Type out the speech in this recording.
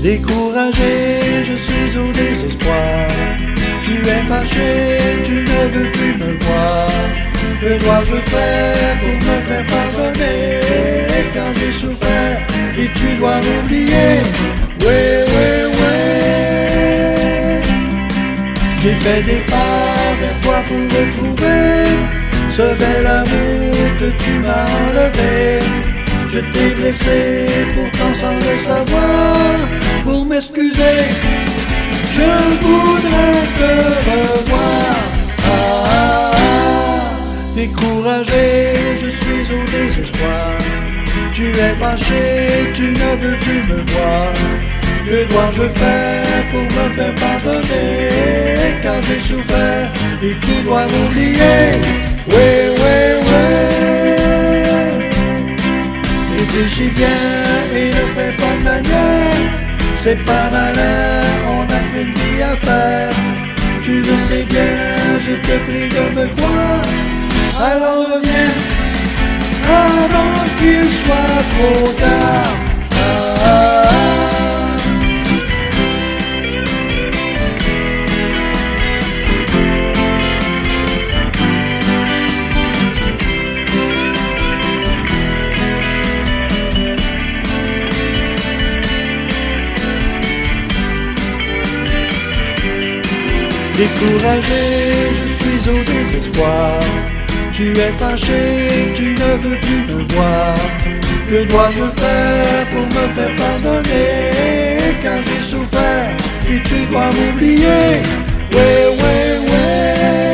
Découragé, je suis au désespoir. Tu es fâché, tu ne veux plus me voir. Que dois-je faire pour me faire pardonner? Car j'ai souffert et tu dois m'oublier. Ouais, ouais, ouais. J'ai fait des pas vers toi pour retrouver ce bel amour que tu m'as enlevé. Je t'ai blessé pourtant sans le savoir. Pour m'excuser, je voudrais te revoir. Ah, ah, ah. Découragé, je suis au désespoir. Tu es fâché, tu ne veux plus me voir. Que dois-je faire pour me faire pardonner? Car j'ai souffert et tu dois m'oublier. Ouais, ouais, ouais. Réfléchis bien et ne fais pas de manière. C'est pas malin, on n'a qu'une vie à faire. Tu le sais bien, je te prie de me croire. Alors reviens avant qu'il soit trop tard. Ah, ah, ah. Découragé, je suis au désespoir. Tu es fâché, tu ne veux plus me voir. Que dois-je faire pour me faire pardonner? Car j'ai souffert et tu dois m'oublier. Ouais, ouais, ouais.